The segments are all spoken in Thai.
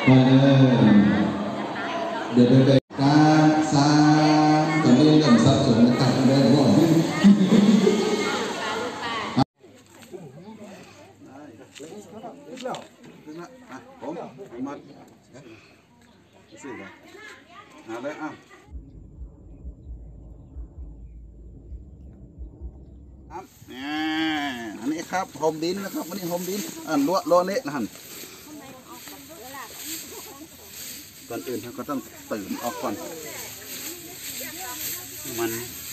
เดี๋ยวไปการสร้างตอนนี้เริ่มสับสนนะครับเรื่องว่าผมมาสิเลยอ่ะอันนี้ครับโฮมดินนะครับวันนี้โฮมดินล้วเละนะฮะก่อนอื่นเราก็ต้องตื่นออกก่อนมัน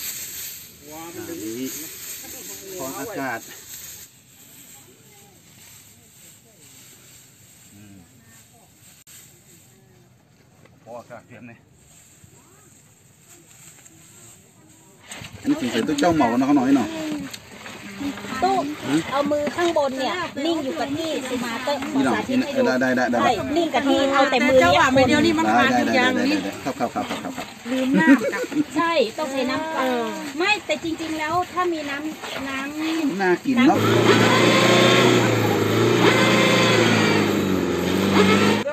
นี้ฟองอากาศฟองอากาศเพียงเลยอันนี้ถึงใส่ตู้เจ้าเหมาเนาะเขาหน่อยเนาะตู้เอามือข้างบนเนี่ยนิ่งอยู่กับที่สิมาเตอร์ขอสาธิตให้ดูได้นิ่งกับที่เอาแต่มือเนี่ยคนเดียวนี่มันมาทุกอย่างนี่ครับลืมน้ำใช่ต้องใส่น้ำเปล่าไม่แต่จริงๆแล้วถ้ามีน้ำน่ากินเนาะ